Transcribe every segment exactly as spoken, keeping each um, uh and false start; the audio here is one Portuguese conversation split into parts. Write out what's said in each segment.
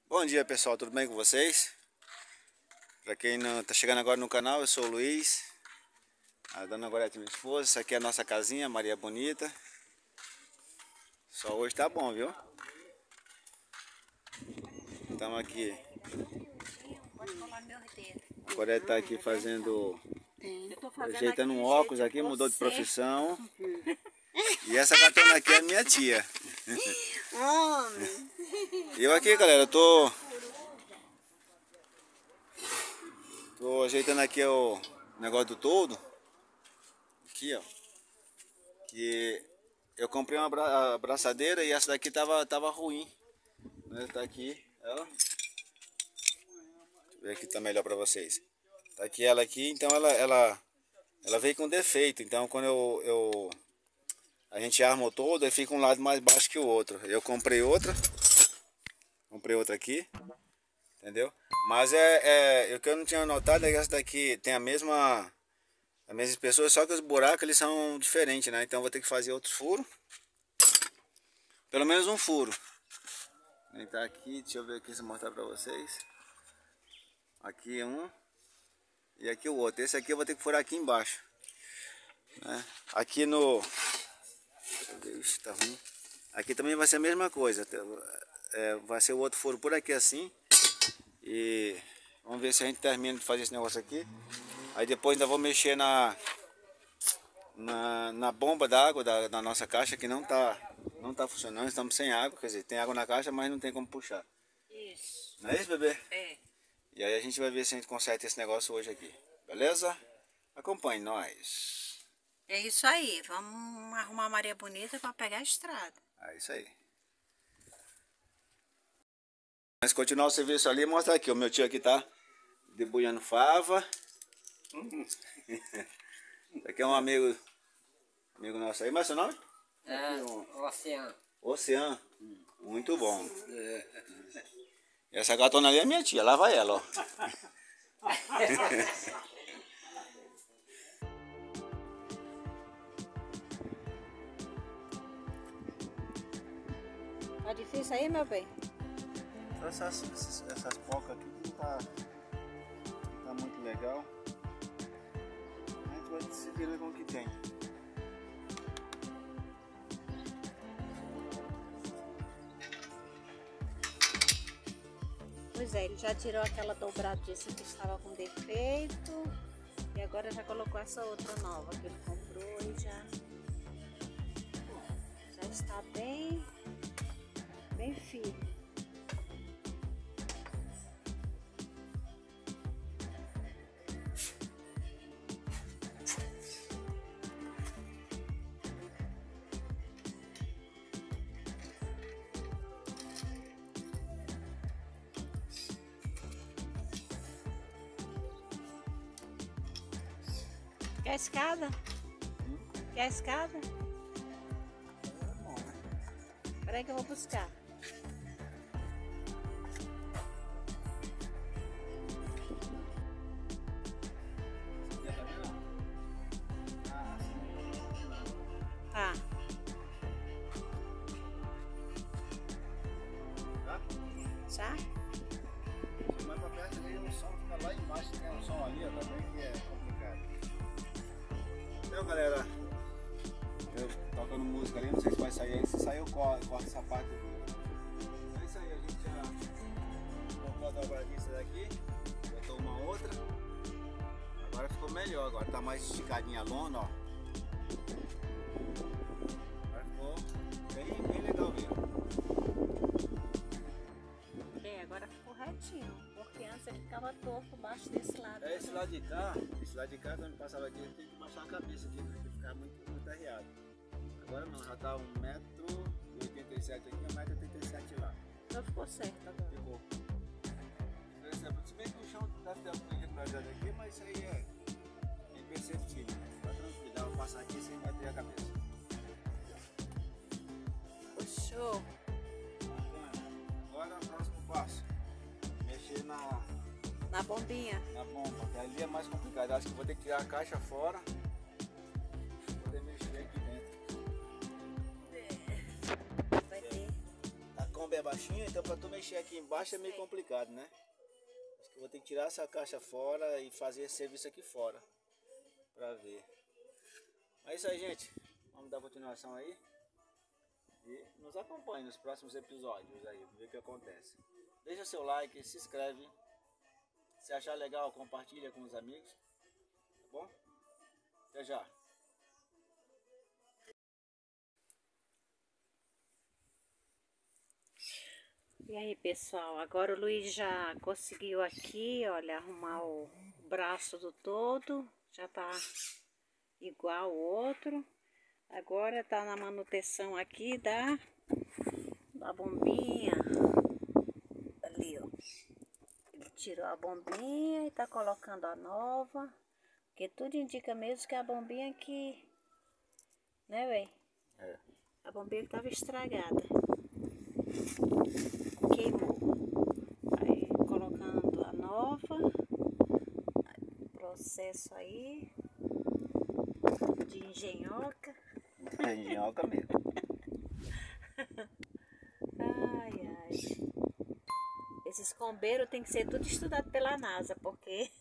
Bom dia pessoal, tudo bem com vocês? Para quem não tá chegando agora no canal, eu sou o Luiz, a dona Gorete, minha esposa. Essa aqui é a nossa casinha, Maria Bonita. Só hoje tá bom, viu? Estamos aqui. A Gorete tá aqui fazendo, ajeitando um óculos aqui, mudou de profissão. E essa gatona aqui é minha tia. Eu aqui, galera, eu tô Tô ajeitando aqui o negócio do toldo. Aqui, ó. Que eu comprei uma abra abraçadeira e essa daqui tava, tava ruim. Né? Tá aqui, ela. Deixa eu ver aqui, tá melhor pra vocês. Tá aqui ela aqui, então ela, ela, ela veio com defeito. Então quando eu, eu a gente arma o toldo, aí fica um lado mais baixo que o outro. Eu comprei outra. Comprei outra aqui. Entendeu? Mas é, é o que eu não tinha notado é que essa daqui tem a mesma a mesma espessura, só que os buracos eles são diferentes, né? Então eu vou ter que fazer outro furo. Pelo menos um furo. Ele tá aqui, deixa eu ver aqui se eu mostrar pra vocês. Aqui um e aqui o outro. Esse aqui eu vou ter que furar aqui embaixo, né? Aqui no deixa eu ver, ixi, tá ruim. Aqui também vai ser a mesma coisa. É, vai ser o outro furo por aqui assim. E vamos ver se a gente termina de fazer esse negócio aqui. Aí depois ainda vou mexer na na, na bomba d'água da, da nossa caixa, que não tá não tá funcionando. Estamos sem água, quer dizer, tem água na caixa, mas não tem como puxar. Isso. Não é isso, bebê? É. E aí a gente vai ver se a gente conserta esse negócio hoje aqui. Beleza? Acompanhe nós. É isso aí. Vamos arrumar a Maria Bonita para pegar a estrada. É isso aí. Mas continuar o serviço ali, mostra aqui. O meu tio aqui tá debulhando fava. Aqui é um amigo amigo nosso aí. Mas seu nome? É, um... Oceano. Oceano. Muito bom. É. E essa gatona ali é minha tia. Lá vai ela, ó. Tá difícil aí, meu bem? Essas, essas, essas pocas aqui não tá, não tá muito legal. A gente vai se virar com o que tem. Pois é, ele já tirou aquela dobradiça que estava com defeito. E agora já colocou essa outra nova que ele comprou e já, já está bem, bem firme. Quer a escada? Hum? Quer a escada? É bom, né? Peraí que eu vou buscar. Tá. Já? Mais pra perto ali o som fica lá embaixo, tem um som ali, ó, também que é complicado. Então galera, eu tocando música ali, não sei se vai sair aí, se sair eu corto essa parte. É isso aí, a gente já colocou a dobradiça daqui, botou uma outra. Agora ficou melhor, agora tá mais esticadinha a lona, ó. Agora ficou bem, bem legal mesmo. É, agora ficou retinho, porque antes ele ficava torto embaixo desse lado. É esse lado de cá, esse lado de cá, quando passava aqui, tem que baixar a cabeça aqui, porque ficar muito, muito arriado. Agora não, já tá um metro e oitenta e sete aqui, um metro e oitenta e sete lá. Então ficou certo agora. Ficou. Se bem que o chão deve ter alguma irregularidade aqui, mas isso aí é imperceptível. Tá tranquilo, dá pra passar aqui sem bater a cabeça. Puxou. Agora o próximo passo, mexer na, Na bombinha. na bomba, que ali é mais complicado. Acho que vou ter que tirar a caixa fora para poder mexer aqui dentro. Vai ter. Tá com bomba é baixinha, então para tu mexer aqui embaixo é meio complicado, né? Acho que eu vou ter que tirar essa caixa fora e fazer esse serviço aqui fora. Pra ver. Mas é isso aí, gente. Vamos dar continuação aí. E nos acompanhe nos próximos episódios aí, ver o que acontece. Deixa seu like, se inscreve. Se achar legal, compartilha com os amigos. Tá bom? Até já. E aí, pessoal, agora o Luiz já conseguiu aqui, olha, arrumar o braço do todo, já tá igual o outro. Agora tá na manutenção aqui da, da bombinha, ali, ó. Ele tirou a bombinha e tá colocando a nova, porque tudo indica mesmo que a bombinha que, né, véi? É. A bombinha que tava estragada. Queimou. Aí colocando a nova. Processo aí de engenhoca. Engenhoca mesmo. Ai, ai. Esses combeiros tem que ser tudo estudado pela NASA, porque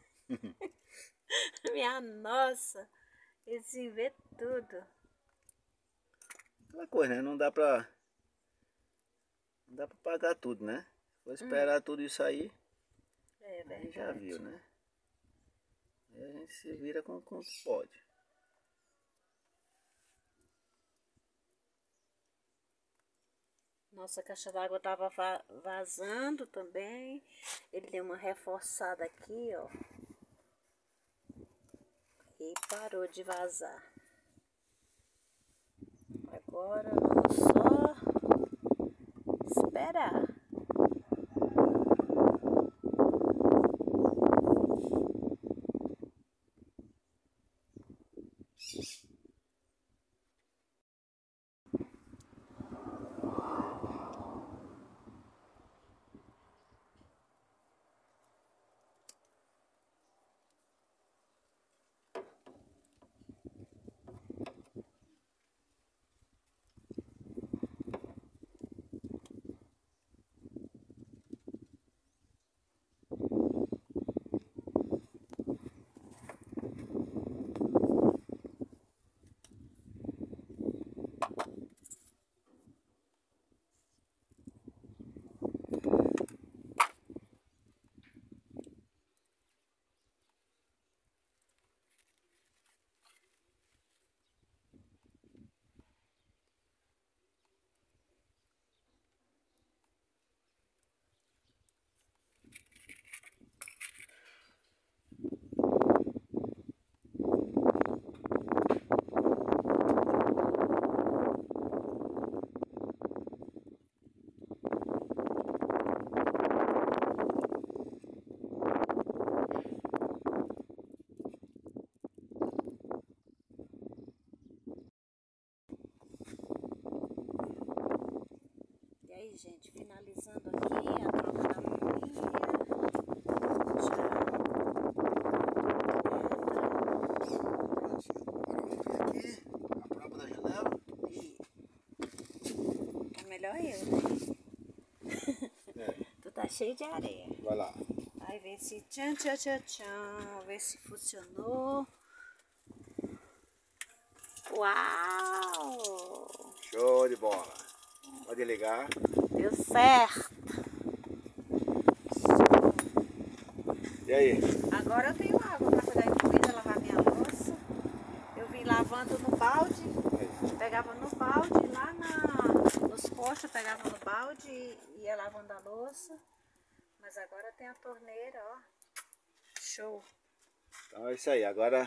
minha nossa, eles vê tudo. Aquela coisa, né? Não dá pra Não dá pra pagar tudo, né? Vou esperar hum. tudo isso aí. É verdade. Aí já viu, né? Aí a gente se vira com o que pode. Nossa caixa d'água tava vazando também. Ele deu uma reforçada aqui, ó. E parou de vazar. Agora vamos só esperar. E aí, gente, finalizando aqui a troca da bombinha. Já. Aqui, a prova da janela. E é melhor eu, né? É. Tu tá cheio de areia. Vai lá. Vai ver se tchan, tchan, tchan, tchan. Ver se funcionou. Uau! Show de bola. Pode ligar. Deu certo. E aí? Agora eu tenho água para cuidar de comida, lavar minha louça. Eu vim lavando no balde. Pegava no balde, lá na, nos postos eu pegava no balde e ia lavando a louça. Mas agora tem a torneira, ó. Show. Então é isso aí. Agora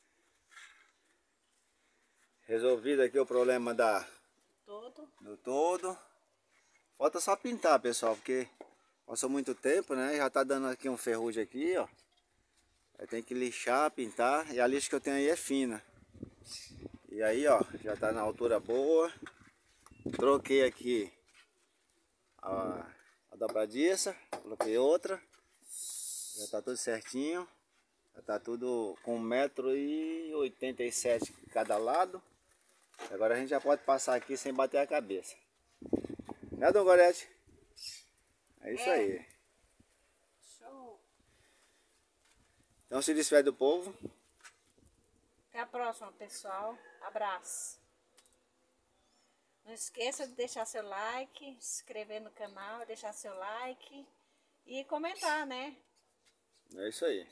resolvido aqui o problema da Todo. do todo. Falta só pintar, pessoal, porque passou muito tempo, né? Já tá dando aqui um ferrugem aqui, ó. Aí tem que lixar, pintar. E a lixa que eu tenho aí é fina. E aí, ó, já tá na altura boa. Troquei aqui a, a dobradiça, coloquei outra. Já tá tudo certinho. Já tá tudo com um metro e oitenta e sete cada lado. Agora a gente já pode passar aqui sem bater a cabeça. Né, Dona Gorete? É isso É. aí. Show. Então se despede do povo. Até a próxima, pessoal. Abraço. Não esqueça de deixar seu like, se inscrever no canal, deixar seu like e comentar, né? É isso aí.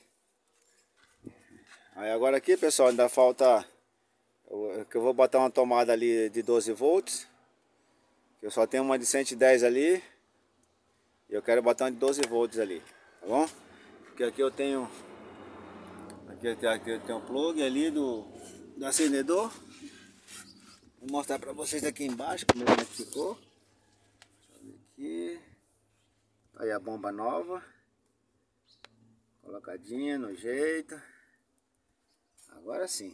Aí agora aqui, pessoal, ainda falta... Eu, que eu vou botar uma tomada ali de doze volts. Eu só tenho uma de cento e dez ali. E eu quero botar uma de doze volts ali, tá bom? Porque aqui eu tenho... Aqui eu tenho, aqui eu tenho um plug ali do, do acendedor. Vou mostrar pra vocês aqui embaixo como é que ficou. Deixa eu ver aqui. Aí a bomba nova. Colocadinha no jeito. Agora sim.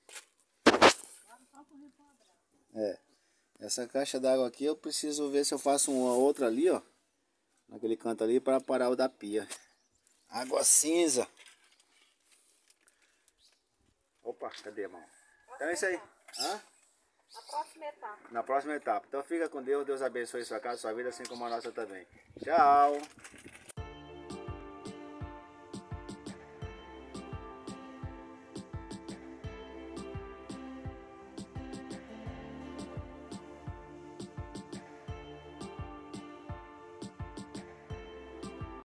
É. Essa caixa d'água aqui eu preciso ver se eu faço uma outra ali, ó. Naquele canto ali para parar o da pia. Água cinza. Opa, cadê, irmão? Então é isso aí. Hã? Na próxima etapa. Na próxima etapa. Então fica com Deus. Deus abençoe sua casa, sua vida, assim como a nossa também. Tchau.